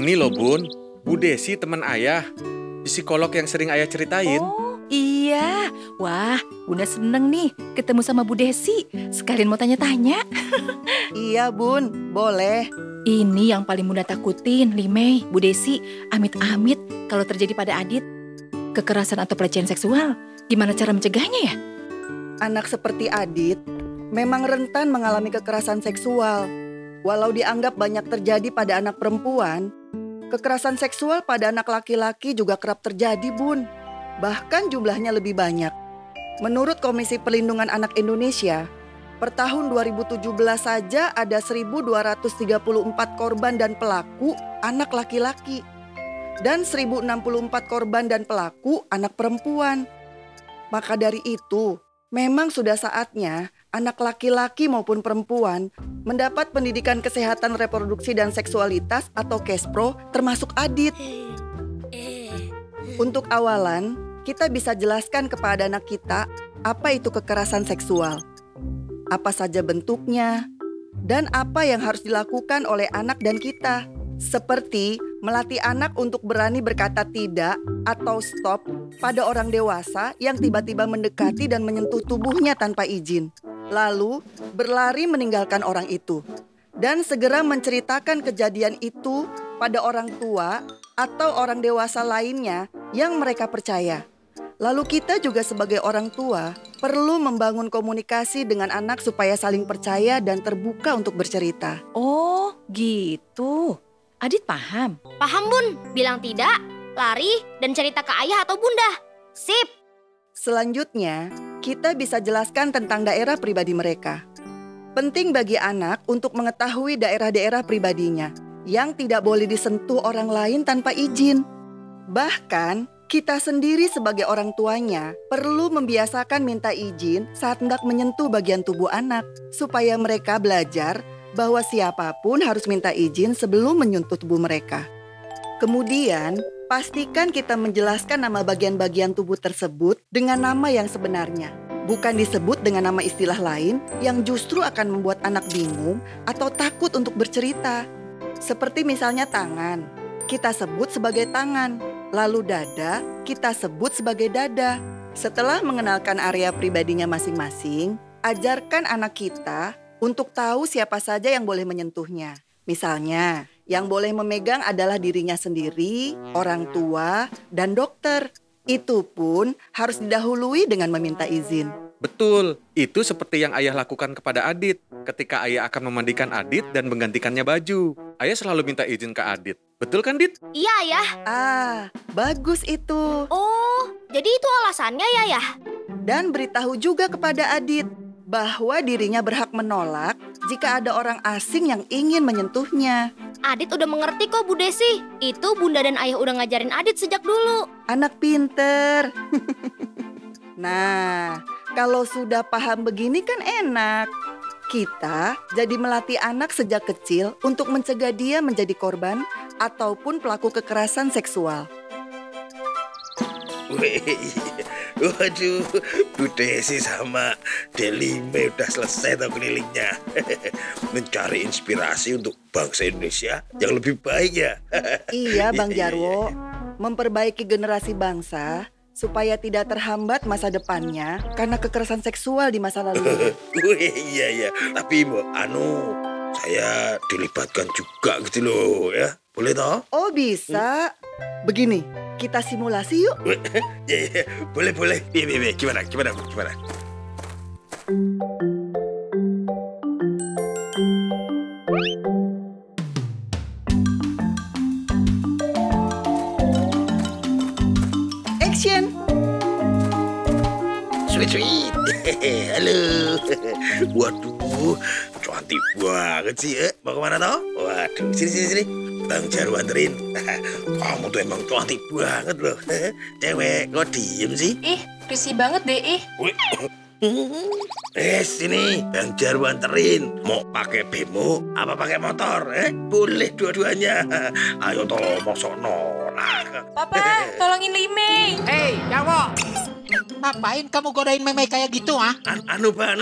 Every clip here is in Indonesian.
Ini loh Bun, Bu Desi teman ayah, psikolog yang sering ayah ceritain. Oh iya, wah Bunda seneng nih ketemu sama Bu Desi. Sekalian mau tanya-tanya. Iya Bun, boleh. Ini yang paling Bunda takutin, Limei, Bu Desi. Amit-amit kalau terjadi pada Adit kekerasan atau pelecehan seksual, gimana cara mencegahnya ya? Anak seperti Adit memang rentan mengalami kekerasan seksual. Walau dianggap banyak terjadi pada anak perempuan, kekerasan seksual pada anak laki-laki juga kerap terjadi, Bun. Bahkan jumlahnya lebih banyak. Menurut Komisi Perlindungan Anak Indonesia, per tahun 2017 saja ada 1.234 korban dan pelaku anak laki-laki. Dan 1.064 korban dan pelaku anak perempuan. Maka dari itu, memang sudah saatnya anak laki-laki maupun perempuan mendapat pendidikan kesehatan reproduksi dan seksualitas atau KESPRO termasuk Adit. Untuk awalan, kita bisa jelaskan kepada anak kita apa itu kekerasan seksual, apa saja bentuknya, dan apa yang harus dilakukan oleh anak dan kita. Seperti melatih anak untuk berani berkata tidak atau stop pada orang dewasa yang tiba-tiba mendekati dan menyentuh tubuhnya tanpa izin. Lalu berlari meninggalkan orang itu. Dan segera menceritakan kejadian itu pada orang tua atau orang dewasa lainnya yang mereka percaya. Lalu kita juga sebagai orang tua perlu membangun komunikasi dengan anak supaya saling percaya dan terbuka untuk bercerita. Oh gitu. Adit paham? Paham Bun, bilang tidak, lari, dan cerita ke ayah atau bunda. Sip. Selanjutnya, kita bisa jelaskan tentang daerah pribadi mereka. Penting bagi anak untuk mengetahui daerah-daerah pribadinya yang tidak boleh disentuh orang lain tanpa izin. Bahkan, kita sendiri sebagai orang tuanya perlu membiasakan minta izin saat hendak menyentuh bagian tubuh anak, supaya mereka belajar bahwa siapapun harus minta izin sebelum menyentuh tubuh mereka. Kemudian, pastikan kita menjelaskan nama bagian-bagian tubuh tersebut dengan nama yang sebenarnya. Bukan disebut dengan nama istilah lain yang justru akan membuat anak bingung atau takut untuk bercerita. Seperti misalnya tangan, kita sebut sebagai tangan. Lalu dada, kita sebut sebagai dada. Setelah mengenalkan area pribadinya masing-masing, ajarkan anak kita untuk tahu siapa saja yang boleh menyentuhnya. Misalnya, yang boleh memegang adalah dirinya sendiri, orang tua, dan dokter. Itu pun harus didahului dengan meminta izin. Betul, itu seperti yang ayah lakukan kepada Adit ketika ayah akan memandikan Adit dan menggantikannya baju. Ayah selalu minta izin ke Adit. Betul kan, Dit? Iya ayah. Ah, bagus itu. Oh, jadi itu alasannya ya ayah? Dan beritahu juga kepada Adit bahwa dirinya berhak menolak jika ada orang asing yang ingin menyentuhnya. Adit udah mengerti kok Bu Desi. Itu bunda dan ayah udah ngajarin Adit sejak dulu. Anak pinter. Nah, kalau sudah paham begini kan enak. Kita jadi melatih anak sejak kecil untuk mencegah dia menjadi korban ataupun pelaku kekerasan seksual. Waduh, Bu Desi sama Delime udah selesai tuh kelilingnya. Mencari inspirasi untuk bangsa Indonesia yang lebih baik ya. Iya Bang Jarwo, memperbaiki generasi bangsa supaya tidak terhambat masa depannya karena kekerasan seksual di masa lalu. Iya, tapi saya dilibatkan juga gitu loh ya. Boleh toh? Oh bisa. Begini, kita simulasi yuk. Ya, boleh. Gimana? Action. Sweet. Halo. Waduh, cantik banget sih. Mau kemana toh? Waduh, sini. Bang Jarwo anterin. Kamu tuh emang cantik banget loh. Cewek, kok diem sih? Ih, risih banget deh, ih. Sini, Bang Jarwo anterin. Mau pakai bemo apa pakai motor? Boleh dua-duanya. Ayo toh, mau sono. Papa, tolongin Limei. Hei, Jarwo. Ngapain kamu godain Meme kayak gitu, ah? Anu, Pak,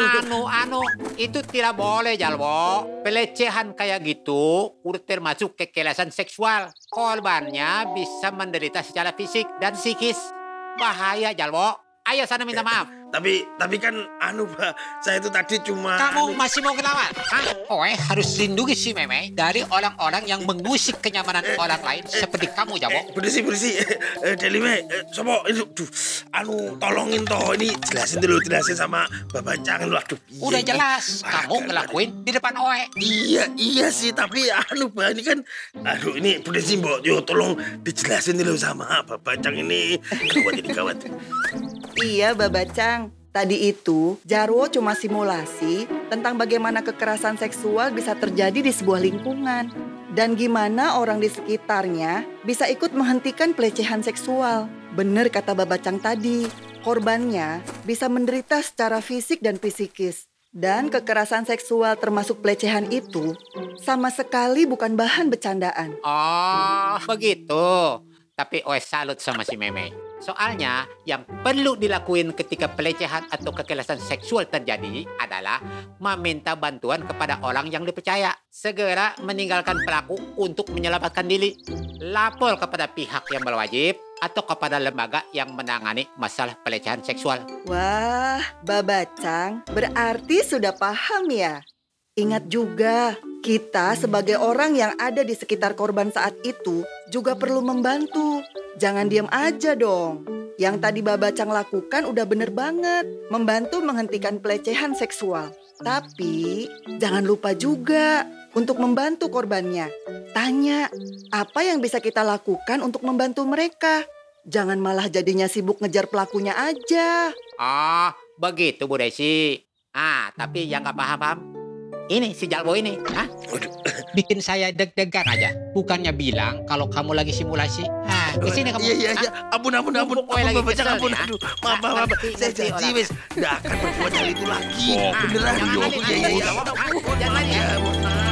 Itu tidak boleh, Jalwo. Pelecehan kayak gitu udah termasuk kekerasan seksual. Korbannya bisa menderita secara fisik dan psikis. Bahaya, Jalwo. Ayo sana minta maaf. Tapi kan Pak, saya itu tadi cuma... Kamu masih mau ngelawan? Oe harus lindungi si Meme dari orang-orang yang mengusik kenyamanan orang lain seperti kamu, Jalwo. Bersih. Delime, sopo itu, tolongin toh ini jelasin sama Bapak Cang. Waduh. Udah jelas, kamu ngelakuin di depan Oe. Iya sih, tapi Pak ini kan, ini bersih Mbok, yo tolong dijelasin dulu sama Bapak Cang ini. Gawat. Iya, Babacang. Tadi itu, Jarwo cuma simulasi tentang bagaimana kekerasan seksual bisa terjadi di sebuah lingkungan. Dan gimana orang di sekitarnya bisa ikut menghentikan pelecehan seksual. Bener kata Babacang tadi, korbannya bisa menderita secara fisik dan psikis. Dan kekerasan seksual termasuk pelecehan itu sama sekali bukan bahan bercandaan. Oh, begitu. Tapi Oe salut sama si Meme. Soalnya yang perlu dilakuin ketika pelecehan atau kekerasan seksual terjadi adalah meminta bantuan kepada orang yang dipercaya. Segera meninggalkan pelaku untuk menyelamatkan diri. Lapor kepada pihak yang berwajib atau kepada lembaga yang menangani masalah pelecehan seksual. Wah, Babacang berarti sudah paham ya? Ingat juga, kita sebagai orang yang ada di sekitar korban saat itu juga perlu membantu. Jangan diam aja dong. Yang tadi Babacang lakukan udah bener banget. Membantu menghentikan pelecehan seksual. Tapi jangan lupa juga untuk membantu korbannya. Tanya, apa yang bisa kita lakukan untuk membantu mereka? Jangan malah jadinya sibuk ngejar pelakunya aja. Oh, begitu Bu Desi. Tapi yang gak paham-paham, ini si Jalwo ini, bikin saya deg-degan aja. Bukannya bilang kalau kamu lagi simulasi. Kesini kamu. Iya. Ampun. Bapak Cang, ampun. Aduh, maaf. Saya janji, wis. Nggak akan berbuat hal itu lagi. Beneran. Iya. Jangan ya.